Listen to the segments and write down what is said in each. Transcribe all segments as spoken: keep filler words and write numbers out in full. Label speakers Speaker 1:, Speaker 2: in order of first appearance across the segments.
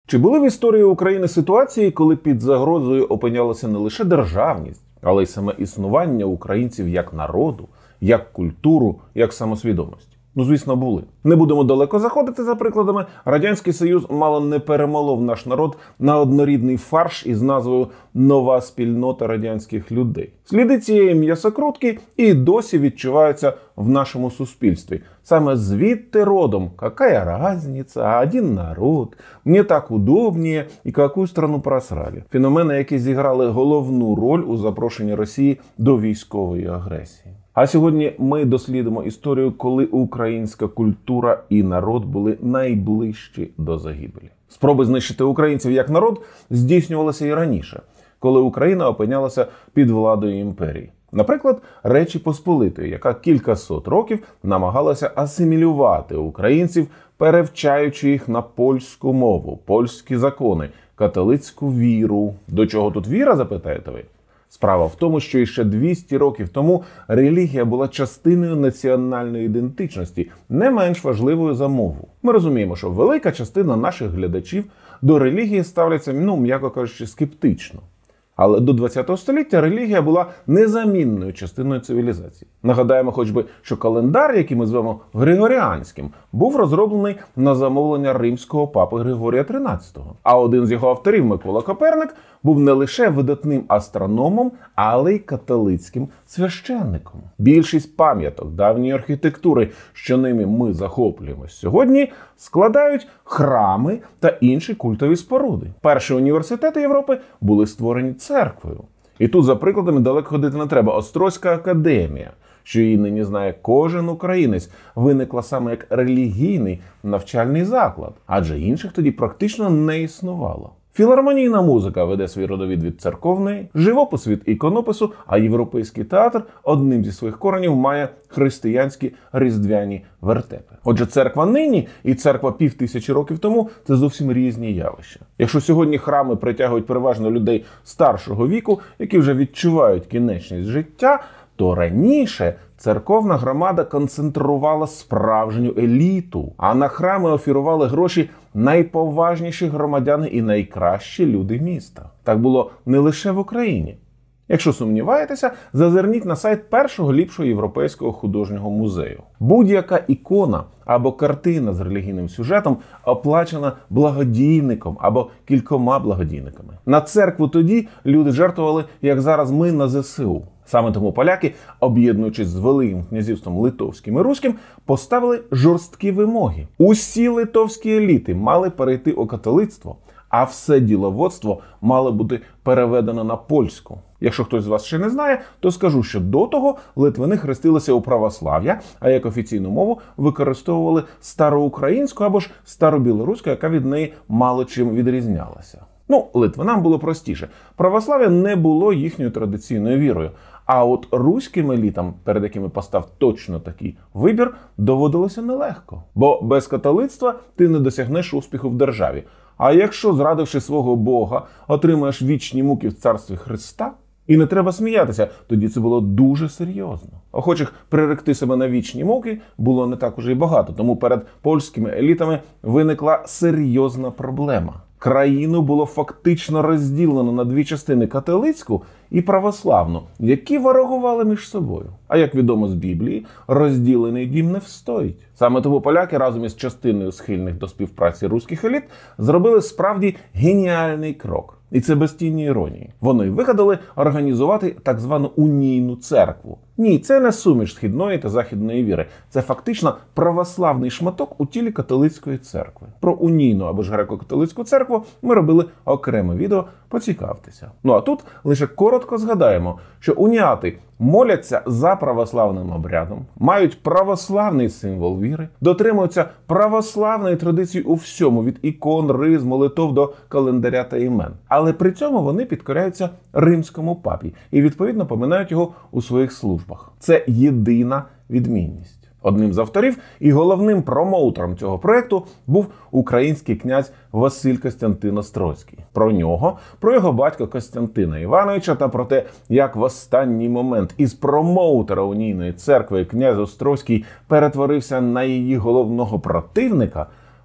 Speaker 1: Чи були в історії України ситуації, коли під загрозою опинялася не лише державність, але й саме існування українців як народу, як культуру, як самосвідомості? Ну, звісно, були. Не будемо далеко заходити за прикладами. Радянський Союз мало не перемолов наш народ на однорідний фарш із назвою «Нова спільнота радянських людей». Сліди цієї м'ясокрутки і досі відчуваються в нашому суспільстві. Саме звідти родом «какая разница, один народ, мне так удобнее и какую страну просрали». Феномени, які зіграли головну роль у запрошенні Росії до військової агресії. А сьогодні ми дослідимо історію, коли українська культура і народ були найближчі до загибелі. Спроби знищити українців як народ здійснювалися і раніше, коли Україна опинялася під владою імперії. Наприклад, Речі Посполитої, яка кількасот років намагалася асимілювати українців, перевчаючи їх на польську мову, польські закони, католицьку віру. До чого тут віра, запитаєте ви? Справа в тому, що іще двісті років тому релігія була частиною національної ідентичності, не менш важливою за мову. Ми розуміємо, що велика частина наших глядачів до релігії ставляться, ну, м'яко кажучи, скептично. Але до ХХ століття релігія була незамінною частиною цивілізації. Нагадаємо хоч би, що календар, який ми звемо Григоріанським, був розроблений на замовлення римського папи Григорія тринадцятого. А один з його авторів, Микола Коперник, був не лише видатним астрономом, але й католицьким священником. Більшість пам'яток давньої архітектури, що ними ми захоплюємось сьогодні, складають храми та інші культові споруди. Перші університети Європи були створені церквою. І тут, за прикладами, далеко ходити не треба. Острозька академія, що її нині знає кожен українець, виникла саме як релігійний навчальний заклад, адже інших тоді практично не існувало. Філармонійна музика веде свій родовід від церковної, живопис від іконопису, а європейський театр одним зі своїх коренів має християнські різдвяні вертепи. Отже, церква нині і церква півтисячі років тому – це зовсім різні явища. Якщо сьогодні храми притягують переважно людей старшого віку, які вже відчувають кінечність життя, то раніше церковна громада концентрувала справжню еліту, а на храми офірували гроші найповажніші громадяни і найкращі люди міста. Так було не лише в Україні. Якщо сумніваєтеся, зазирніть на сайт першого ліпшого європейського художнього музею. Будь-яка ікона або картина з релігійним сюжетом оплачена благодійником або кількома благодійниками. На церкву тоді люди жертвували, як зараз ми на зе се у. Саме тому поляки, об'єднуючись з Великим князівством Литовським і Руським, поставили жорсткі вимоги. Усі литовські еліти мали перейти у католицтво, а все діловодство мало бути переведено на польську. Якщо хтось з вас ще не знає, то скажу, що до того литвини хрестилися у православ'я, а як офіційну мову використовували староукраїнську або ж старобілоруську, яка від неї мало чим відрізнялася. Ну, литвинам було простіше. Православ'я не було їхньою традиційною вірою. А от руським елітам, перед якими постав точно такий вибір, доводилося нелегко. Бо без католицтва ти не досягнеш успіху в державі. А якщо, зрадивши свого Бога, отримаєш вічні муки в царстві Христа, і не треба сміятися, тоді це було дуже серйозно. Охочих приректи себе на вічні муки було не так уже й багато, тому перед польськими елітами виникла серйозна проблема. Країну було фактично розділено на дві частини – католицьку і православну, які ворогували між собою. А як відомо з Біблії, розділений дім не встоїть. Саме тому поляки разом із частиною схильних до співпраці руських еліт зробили справді геніальний крок. І це без тіні іронії. Вони вигадали організувати так звану унійну церкву. Ні, це не суміш східної та західної віри. Це фактично православний шматок у тілі католицької церкви. Про унійну або ж греко-католицьку церкву ми робили окреме відео, поцікавтеся. Ну а тут лише коротко згадаємо, що уніати моляться за православним обрядом, мають православний символ віри, дотримуються православної традиції у всьому, від ікон, риз, молитов до календаря та імен. Але при цьому вони підкоряються римському папі і, відповідно, поминають його у своїх службах. Це єдина відмінність. Одним з авторів і головним промоутером цього проєкту був український князь Василь Костянтин Острозький. Про нього, про його батька Костянтина Івановича та про те, як в останній момент із промоутера унійної церкви князь Острозький перетворився на її головного противника,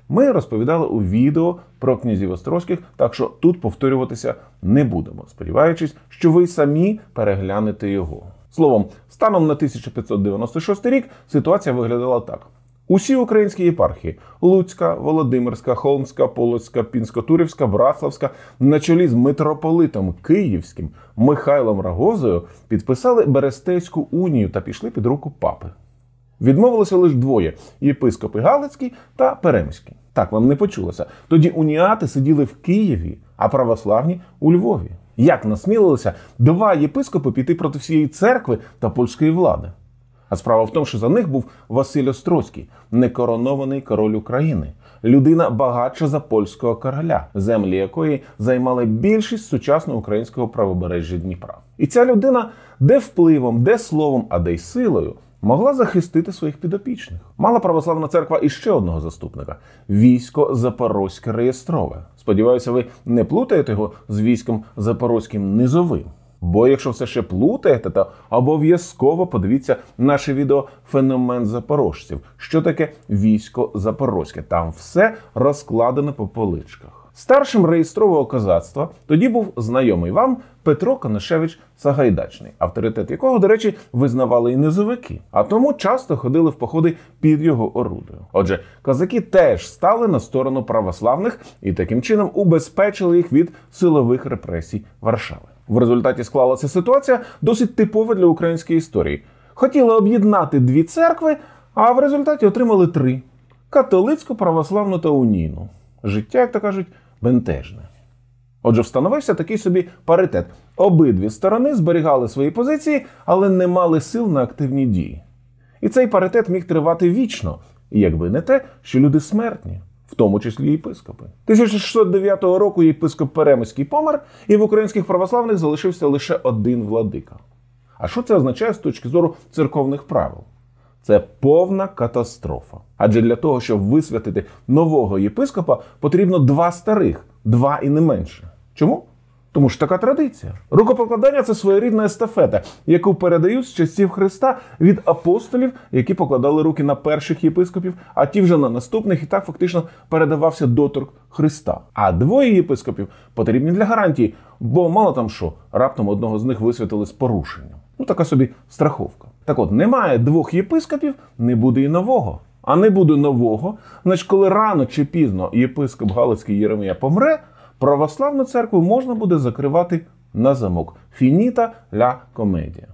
Speaker 1: ми розповідали у відео про князів Острозьких, так що тут повторюватися не будемо, сподіваючись, що ви самі переглянете його. Словом, станом на тисяча п'ятсот дев'яносто шостий рік ситуація виглядала так. Усі українські єпархії – Луцька, Володимирська, Холмська, Полоцька, Пінсько-Турівська, Браславська – на чолі з митрополитом Київським Михайлом Рагозою підписали Берестейську унію та пішли під руку папи. Відмовилися лише двоє – єпископи Галицький та Перемський. Так, вам не почулося. Тоді уніати сиділи в Києві, а православні – у Львові. Як насмілилися два єпископи піти проти всієї церкви та польської влади? А справа в тому, що за них був Василь Острозький, некоронований король України. Людина багатша за польського короля, землі якої займали більшість сучасного українського правобережжя Дніпра. І ця людина де впливом, де словом, а де й силою могла захистити своїх підопічних. Мала православна церква і ще одного заступника – військо Запорозьке реєстрове. Сподіваюся, ви не плутаєте його з військом Запорозьким низовим. Бо якщо все ще плутаєте, то обов'язково подивіться наше відео «Феномен запорожців». Що таке військо Запорозьке? Там все розкладено по поличках. Старшим реєстрового козацтва тоді був знайомий вам Петро Конашевич Сагайдачний, авторитет якого, до речі, визнавали і низовики, а тому часто ходили в походи під його орудою. Отже, козаки теж стали на сторону православних і таким чином убезпечили їх від силових репресій Варшави. В результаті склалася ситуація досить типова для української історії. Хотіли об'єднати дві церкви, а в результаті отримали три – католицьку, православну та унійну. Життя, як то кажуть, бентежне. Отже, встановився такий собі паритет. Обидві сторони зберігали свої позиції, але не мали сил на активні дії. І цей паритет міг тривати вічно, якби не те, що люди смертні. В тому числі єпископи. тисяча шістсот дев'ятого року єпископ Перемський помер, і в українських православних залишився лише один владика. А що це означає з точки зору церковних правил? Це повна катастрофа. Адже для того, щоб висвятити нового єпископа, потрібно два старих, два і не менше. Чому? Тому що така традиція. Рукопокладання – це своєрідна естафета, яку передають з часів Христа від апостолів, які покладали руки на перших єпископів, а ті вже на наступних, і так фактично передавався доторк Христа. А двоє єпископів потрібні для гарантії, бо мало там що, раптом одного з них висвятили з порушенням. Ну, така собі страховка. Так от, немає двох єпископів, не буде і нового. А не буде нового, значить, коли рано чи пізно єпископ Галицький Єремія помре, православну церкву можна буде закривати на замок. Фініта ля комедія.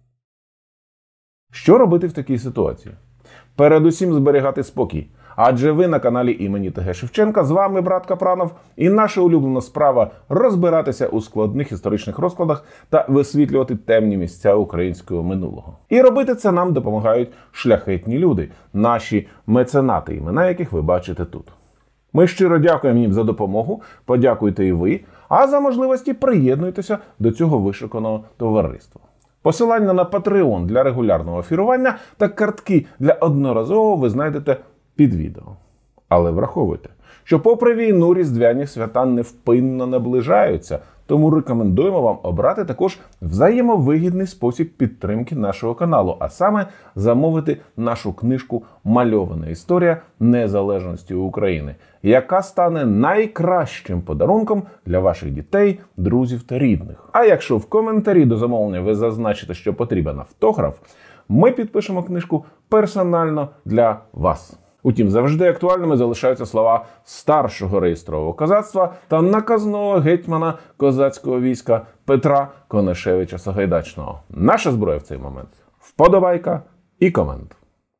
Speaker 1: Що робити в такій ситуації? Передусім зберігати спокій. Адже ви на каналі імені Т Г Шевченка, з вами брат Капранов, і наша улюблена справа – розбиратися у складних історичних розкладах та висвітлювати темні місця українського минулого. І робити це нам допомагають шляхетні люди, наші меценати, імена яких ви бачите тут. Ми щиро дякуємо їм за допомогу, подякуйте і ви, а за можливості приєднуйтеся до цього вишуканого товариства. Посилання на Patreon для регулярного ефірування та картки для одноразового ви знайдете під відео. Але враховуйте, що попри війну різдвяні свята невпинно наближаються, тому рекомендуємо вам обрати також взаємовигідний спосіб підтримки нашого каналу, а саме замовити нашу книжку «Мальована історія незалежності України», яка стане найкращим подарунком для ваших дітей, друзів та рідних. А якщо в коментарі до замовлення ви зазначите, що потрібен автограф, ми підпишемо книжку персонально для вас. Утім, завжди актуальними залишаються слова старшого реєстрового козацтва та наказного гетьмана козацького війська Петра Конашевича Сагайдачного. Наша зброя в цей момент – вподобайка і комент.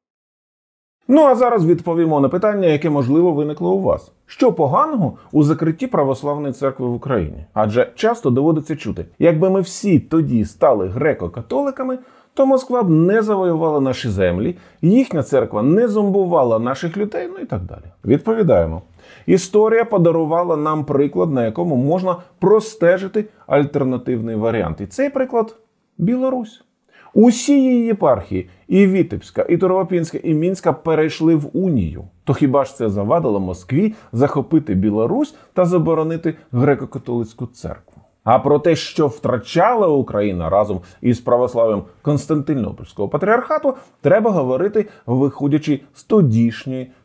Speaker 1: Ну а зараз відповімо на питання, яке можливо виникло у вас. Що поганого у закритті православної церкви в Україні? Адже часто доводиться чути, якби ми всі тоді стали греко-католиками, то Москва б не завоювала наші землі, їхня церква не зомбувала наших людей, ну і так далі. Відповідаємо. Історія подарувала нам приклад, на якому можна простежити альтернативний варіант. І цей приклад – Білорусь. Усі її єпархії – і Вітебська, і Туровопінська, і Мінська – перейшли в унію. То хіба ж це завадило Москві захопити Білорусь та заборонити греко-католицьку церкву? А про те, що втрачала Україна разом із православ'ям Константинопольського патріархату, треба говорити, виходячи з тодішньої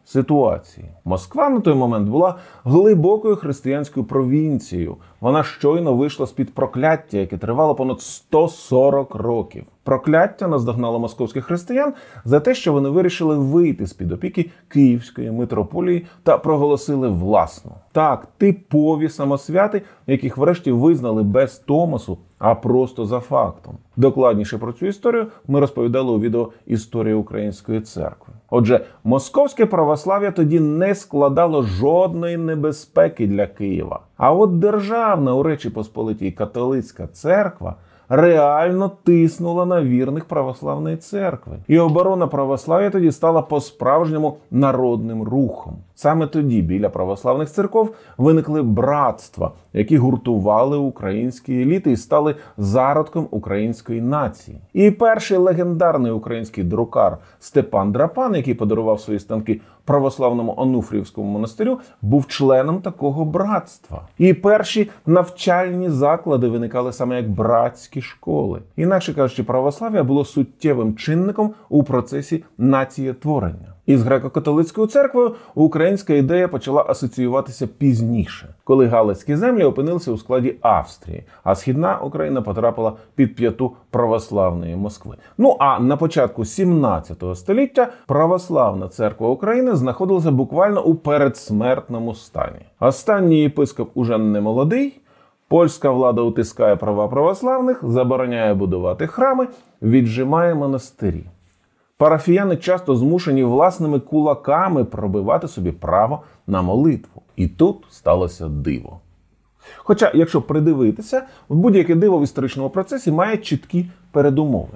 Speaker 1: ситуації. Москва на той момент була глибокою християнською провінцією. Вона щойно вийшла з-під прокляття, яке тривало понад сто сорок років. Прокляття наздогнало московських християн за те, що вони вирішили вийти з-під опіки Київської митрополії та проголосили власну. Так, типові самосвяти, яких врешті визнали без Томосу, а просто за фактом. Докладніше про цю історію ми розповідали у відео «Історія Української церкви». Отже, московське православ'я тоді не складало жодної небезпеки для Києва. А от державна у Речі Посполитій католицька церква реально тиснула на вірних православної церкви. І оборона православ'я тоді стала по-справжньому народним рухом. Саме тоді біля православних церков виникли братства, які гуртували українські еліти і стали зародком української нації. І перший легендарний український друкар Степан Драпан, який подарував свої станки православному Онуфріївському монастирю, був членом такого братства. І перші навчальні заклади виникали саме як братські школи. Інакше кажучи, православ'я було суттєвим чинником у процесі націєтворення. Із греко-католицькою церквою українська ідея почала асоціюватися пізніше, коли галицькі землі опинилися у складі Австрії, а Східна Україна потрапила під п'яту православної Москви. Ну а на початку сімнадцятого століття православна церква України знаходилася буквально у передсмертному стані. Останній єпископ уже не молодий, польська влада утискає права православних, забороняє будувати храми, віджимає монастирі. Парафіяни часто змушені власними кулаками пробивати собі право на молитву. І тут сталося диво. Хоча, якщо придивитися, будь-яке диво в історичному процесі має чіткі передумови.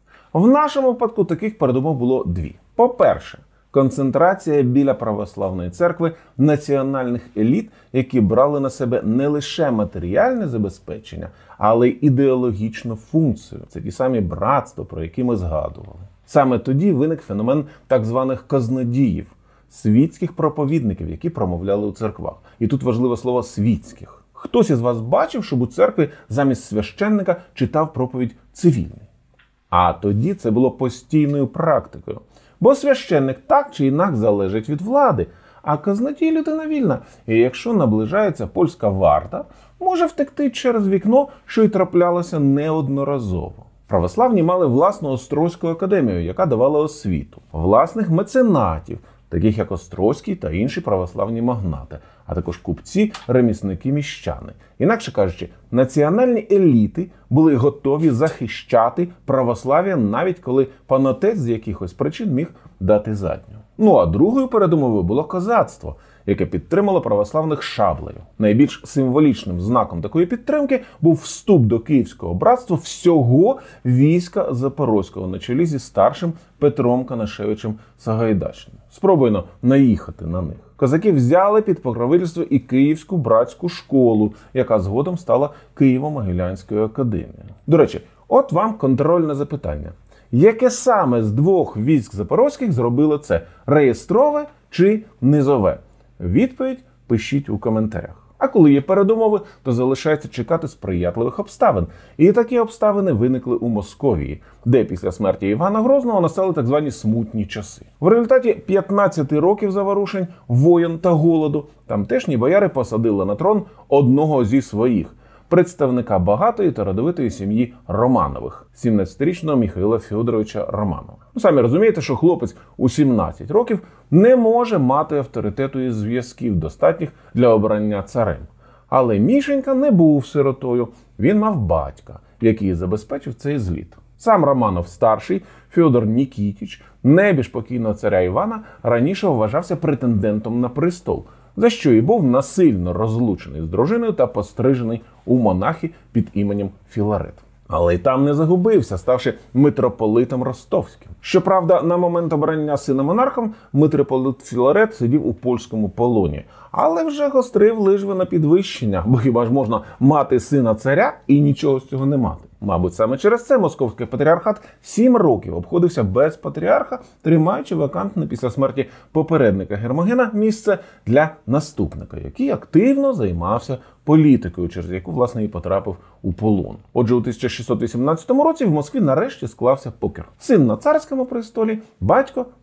Speaker 1: В нашому випадку таких передумов було дві. По-перше, концентрація біля православної церкви національних еліт, які брали на себе не лише матеріальне забезпечення, але й ідеологічну функцію. Це ті самі братства, про які ми згадували. Саме тоді виник феномен так званих казнодіїв, світських проповідників, які промовляли у церквах. І тут важливе слово «світських». Хтось із вас бачив, щоб у церкві замість священника читав проповідь цивільний? А тоді це було постійною практикою. Бо священник так чи інак залежить від влади, а казнодій – людина вільна. І якщо наближається польська варта, може втекти через вікно, що й траплялося неодноразово. Православні мали власну Острозьку академію, яка давала освіту, власних меценатів, таких як Острозький та інші православні магнати, а також купці, ремісники, міщани. Інакше кажучи, національні еліти були готові захищати православ'я, навіть коли панотець з якихось причин міг дати задню. Ну а другою передумовою було козацтво, яке підтримало православних шаблею. Найбільш символічним знаком такої підтримки був вступ до Київського братства всього війська Запорозького на чолі зі старшим Петром Канашевичем Сагайдачним. Спробуйно наїхати на них. Козаки взяли під покровительство і Київську братську школу, яка згодом стала Києво-Могилянською академією. До речі, от вам контрольне запитання. Яке саме з двох військ запорозьких зробило це? Реєстрове чи низове? Відповідь пишіть у коментарях. А коли є передумови, то залишається чекати сприятливих обставин. І такі обставини виникли у Московії, де після смерті Івана Грозного настали так звані смутні часи. В результаті п'ятнадцяти років заворушень, воєн та голоду тамтешні бояри посадили на трон одного зі своїх – представника багатої та родовитої сім'ї Романових, сімнадцятирічного Михайла Федоровича Романова. Ну, самі розумієте, що хлопець у сімнадцять років не може мати авторитету і зв'язків, достатніх для обрання царем. Але Мішенька не був сиротою, він мав батька, який забезпечив цей зліт. Сам Романов-старший, Федор Нікітіч, небіж покійного царя Івана, раніше вважався претендентом на престол, за що і був насильно розлучений з дружиною та пострижений у монахи під іменем Філарет. Але й там не загубився, ставши митрополитом Ростовським. Щоправда, на момент обрання сина монархом митрополит Філарет сидів у польському полоні, але вже гострив лижви на підвищення, бо хіба ж можна мати сина царя і нічого з цього не мати? Мабуть, саме через це московський патріархат сім років обходився без патріарха, тримаючи вакантне після смерті попередника Гермогена місце для наступника, який активно займався політикою, через яку, власне, і потрапив у полон. Отже, у тисяча шістсот вісімнадцятому році в Москві нарешті склався покер. Син на царському престолі, батько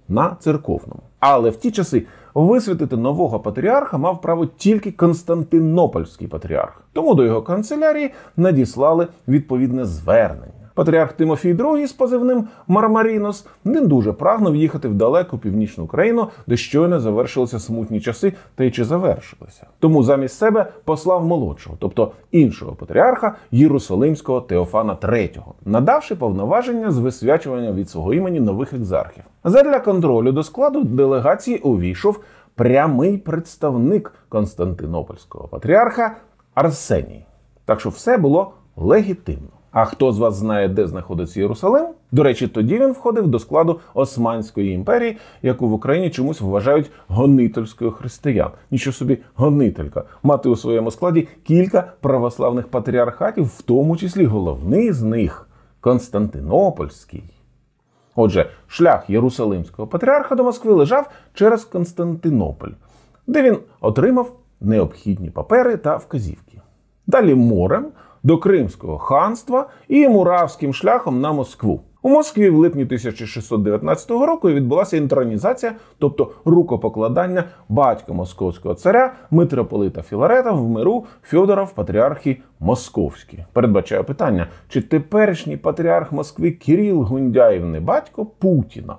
Speaker 1: на церковному. Але в ті часи висвятити нового патріарха мав право тільки Константинопольський патріарх. Тому до його канцелярії надіслали відповідне звернення. Патріарх Тимофій другий з позивним Мармарінос не дуже прагнув їхати в далеку північну Україну, де щойно завершилися смутні часи, та й чи завершилися. Тому замість себе послав молодшого, тобто іншого патріарха Єрусалимського Теофана третього, надавши повноваження з висвячування від свого імені нових екзархів. Задля контролю до складу делегації увійшов прямий представник Константинопольського патріарха Арсеній. Так що все було легітимно. А хто з вас знає, де знаходиться Єрусалим? До речі, тоді він входив до складу Османської імперії, яку в Україні чомусь вважають гонительською християн. Нічого собі гонителька. Мати у своєму складі кілька православних патріархатів, в тому числі головний з них – Константинопольський. Отже, шлях Єрусалимського патріарха до Москви лежав через Константинополь, де він отримав необхідні папери та вказівки. Далі морем до Кримського ханства і Муравським шляхом на Москву. У Москві в липні тисяча шістсот дев'ятнадцятого року відбулася інтронізація, тобто рукопокладання батька московського царя, митрополита Філарета в миру Фьодора в патріархі Московські. Передбачаю питання, чи теперішній патріарх Москви Кирил Гундяєв не батько Путіна?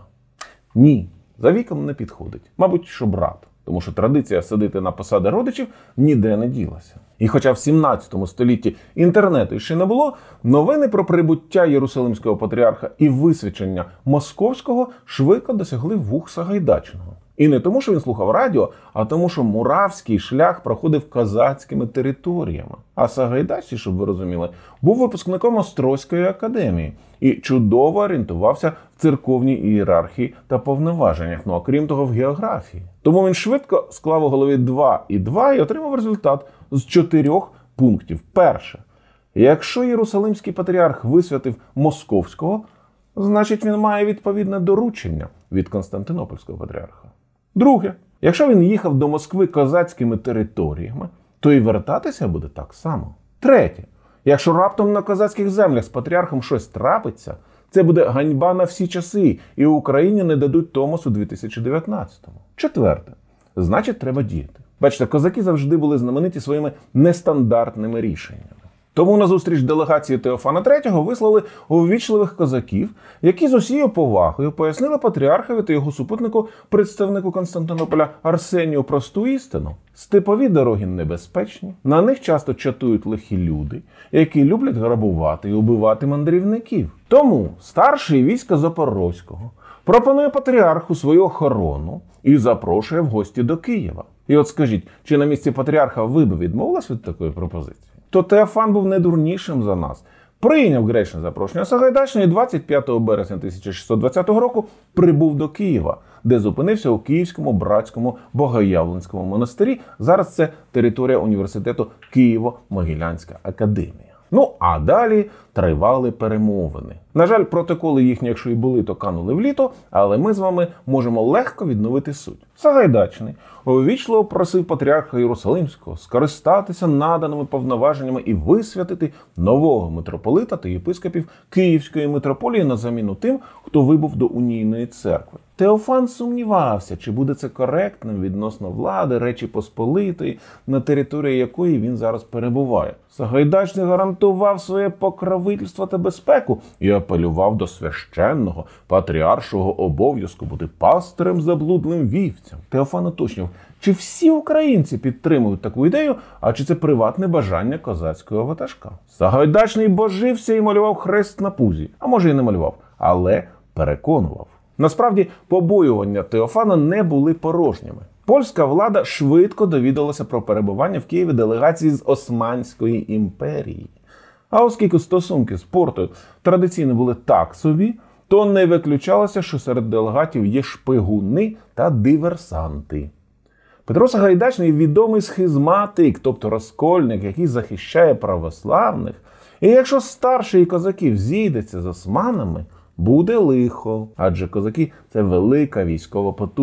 Speaker 1: Ні, за віком не підходить. Мабуть, що брат. Тому що традиція садити на посади родичів ніде не ділася. І хоча в сімнадцятому столітті інтернету ще не було, новини про прибуття Єрусалимського патріарха і висвячення Московського швидко досягли вух Сагайдачного. І не тому, що він слухав радіо, а тому, що Муравський шлях проходив козацькими територіями. А Сагайдачний, щоб ви розуміли, був випускником Острозької академії і чудово орієнтувався в церковній ієрархії та повноваженнях, ну а крім того в географії. Тому він швидко склав у голові два і два і отримав результат з чотирьох пунктів. Перше. Якщо Єрусалимський патріарх висвятив Московського, значить він має відповідне доручення від Константинопольського патріарха. Друге. Якщо він їхав до Москви козацькими територіями, то і вертатися буде так само. Третє. Якщо раптом на козацьких землях з патріархом щось трапиться, це буде ганьба на всі часи, і Україні не дадуть Томос у дві тисячі дев'ятнадцятому. Четверте. Значить, треба діяти. Бачите, козаки завжди були знамениті своїми нестандартними рішеннями. Тому на зустріч делегації Теофана третього вислали увічливих козаків, які з усією повагою пояснили патріархові та його супутнику, представнику Константинополя Арсенію, просту істину. Степові дороги небезпечні, на них часто чатують лихі люди, які люблять грабувати і убивати мандрівників. Тому старший війська Запорозького пропонує патріарху свою охорону і запрошує в гості до Києва. І от скажіть, чи на місці патріарха ви б відмовились від такої пропозиції? То Теофан був не дурнішим за нас. Прийняв гречне запрошення Сагайдачного і двадцять п'ятого березня тисяча шістсот двадцятого року прибув до Києва, де зупинився у Київському братському Богоявленському монастирі. Зараз це територія університету Києво-Могилянська академія. Ну, а далі тривали перемовини. На жаль, протоколи їхні, якщо і були, то канули в літо, але ми з вами можемо легко відновити суть. Сагайдачний увічливо просив патріарха Єрусалимського скористатися наданими повноваженнями і висвятити нового митрополита та єпископів Київської митрополії на заміну тим, хто вибув до унійної церкви. Теофан сумнівався, чи буде це коректним відносно влади Речі Посполитої, на території якої він зараз перебуває. Сагайдачний гарантував своє покровительство та безпеку і апелював до священного патріаршого обов'язку бути пастирем заблудлим вівцям. Теофан уточнив, чи всі українці підтримують таку ідею, а чи це приватне бажання козацького ватажка. Сагайдачний божився і малював хрест на пузі, а може і не малював, але переконував. Насправді, побоювання Теофана не були порожніми. Польська влада швидко довідалася про перебування в Києві делегації з Османської імперії. А оскільки стосунки з Портою традиційно були так собі, то не виключалося, що серед делегатів є шпигуни та диверсанти. Петро Сагайдачний – відомий схизматик, тобто розкольник, який захищає православних. І якщо старший козаків зійдеться з османами, буде лихо, адже козаки – це велика військова потуга.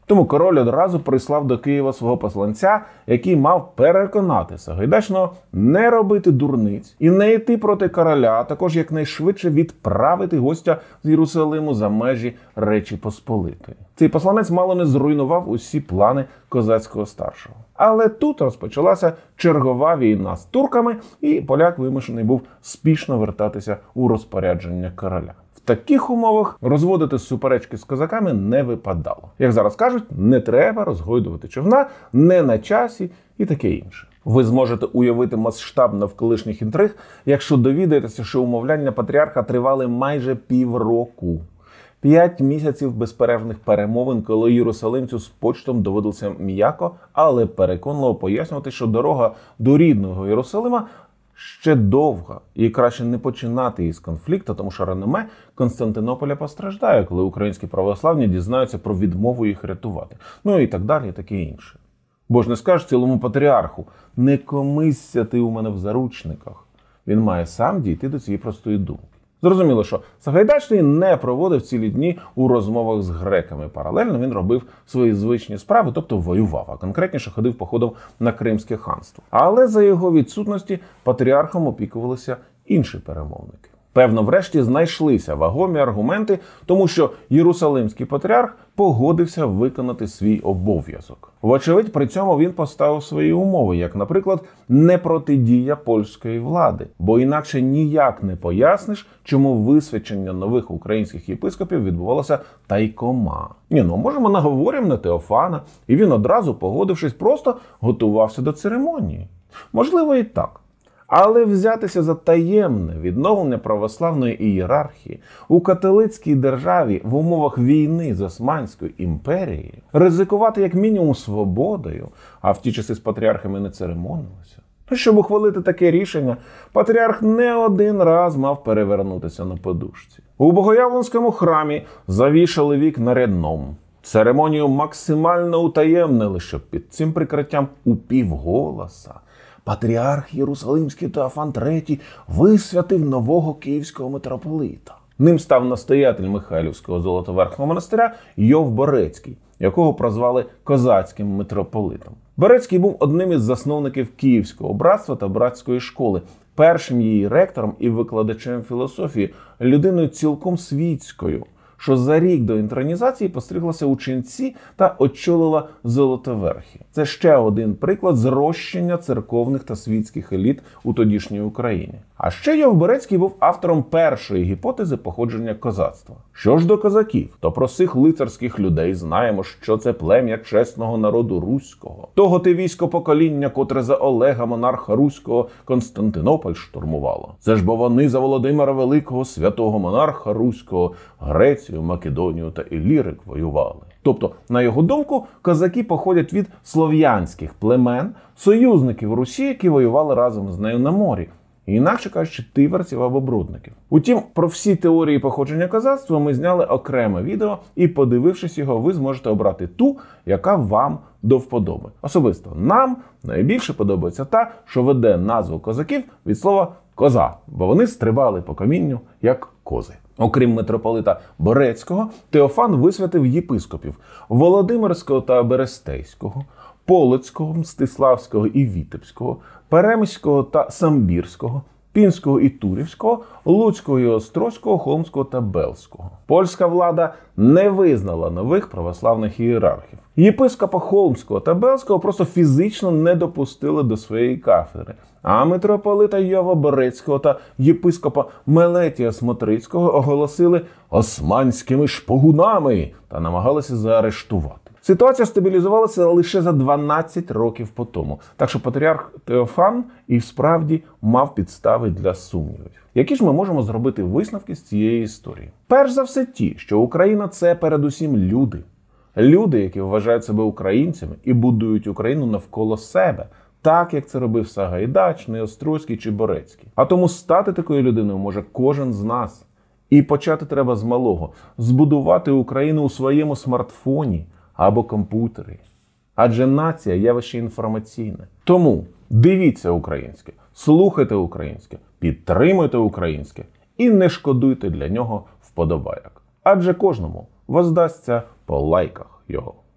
Speaker 1: Тому король одразу прислав до Києва свого посланця, який мав переконати Сагайдачного не робити дурниць і не йти проти короля, а також якнайшвидше відправити гостя з Єрусалиму за межі Речі Посполитої. Цей посланець мало не зруйнував усі плани Козацького старшого. Але тут розпочалася чергова війна з турками, і поляк вимушений був спішно вертатися у розпорядження короля. В таких умовах розводити суперечки з козаками не випадало. Як зараз кажуть, не треба розгойдувати човна, не на часі і таке інше. Ви зможете уявити масштаб навколишніх інтриг, якщо довідаєтеся, що умовляння патріарха тривали майже півроку. П'ять місяців безперервних перемовин, коли єрусалимцю з почтом доводилося м'яко, але переконливо пояснювати, що дорога до рідного Єрусалима ще довга, і краще не починати із конфлікту, тому що реноме Константинополя постраждає, коли українські православні дізнаються про відмову їх рятувати. Ну і так далі, і таке інше. Бо ж не скажеш цілому патріарху: не комися ти у мене в заручниках. Він має сам дійти до цієї простої думки. Зрозуміло, що Сагайдачний не проводив цілі дні у розмовах з греками. Паралельно він робив свої звичні справи, тобто воював, а конкретніше ходив походом на Кримське ханство. Але за його відсутності патріархом опікувалися інші перемовники. Певно, врешті знайшлися вагомі аргументи, тому що Єрусалимський патріарх погодився виконати свій обов'язок. Вочевидь, при цьому він поставив свої умови, як, наприклад, непротидія польської влади, бо інакше ніяк не поясниш, чому висвячення нових українських єпископів відбувалося тайкома. Ні, ну можемо наговоримо на Теофана, і він одразу, погодившись, просто готувався до церемонії. Можливо, і так. Але взятися за таємне відновлення православної ієрархії у католицькій державі в умовах війни з Османською імперією, ризикувати як мінімум свободою, а в ті часи з патріархами не церемонилося. Щоб ухвалити таке рішення, патріарх не один раз мав перевернутися на подушці. У Богоявленському храмі завішали вік нарядном. Церемонію максимально утаємнили, щоб під цим прикриттям упівголоса патріарх Єрусалимський Теофан третій висвятив нового київського митрополита. Ним став настоятель Михайлівського Золотоверхого монастиря Йов Борецький, якого прозвали козацьким митрополитом. Борецький був одним із засновників Київського братства та братської школи, першим її ректором і викладачем філософії, людиною цілком світською, що за рік до інтронізації постриглася у ченці та очолила Золотоверхи. Це ще один приклад зрощення церковних та світських еліт у тодішній Україні. А ще Йов Борецький був автором першої гіпотези походження козацтва. Що ж до козаків, то про цих лицарських людей знаємо, що це плем'я чесного народу руського. Того те військо покоління, котре за Олега, монарха руського, Константинополь штурмувало. Це ж бо вони за Володимира Великого, святого монарха руського, Грецію, Македонію та Ілірик воювали. Тобто, на його думку, козаки походять від слов'янських племен, союзників Русі, які воювали разом з нею на морі. І інакше кажучи, тиверців або брудників. Утім, про всі теорії походження козацтва ми зняли окреме відео, і подивившись його, ви зможете обрати ту, яка вам до вподоби. Особисто нам найбільше подобається та, що веде назву козаків від слова «коза», бо вони стрибали по камінню, як кози. Окрім митрополита Борецького, Теофан висвятив єпископів Володимирського та Берестейського, Полоцького, Мстиславського і Вітебського, Перемиського та Самбірського, Пінського і Турівського, Луцького і Острозького, Холмського та Белського. Польська влада не визнала нових православних ієрархів. Єпископа Холмського та Белського просто фізично не допустили до своєї кафедри, а митрополита Йова Борецького та єпископа Мелетія Смотрицького оголосили османськими шпигунами та намагалися заарештувати. Ситуація стабілізувалася лише за дванадцять років по тому, так що патріарх Теофан і справді мав підстави для сумнівів. Які ж ми можемо зробити висновки з цієї історії? Перш за все ті, що Україна – це передусім люди. Люди, які вважають себе українцями і будують Україну навколо себе, так як це робив Сагайдачний, Острозький чи Борецький. А тому стати такою людиною може кожен з нас. І почати треба з малого – збудувати Україну у своєму смартфоні або комп'ютері. Адже нація – явище інформаційне. Тому дивіться українське, слухайте українське, підтримуйте українське і не шкодуйте для нього вподобайок. Адже кожному воздасться по лайках його.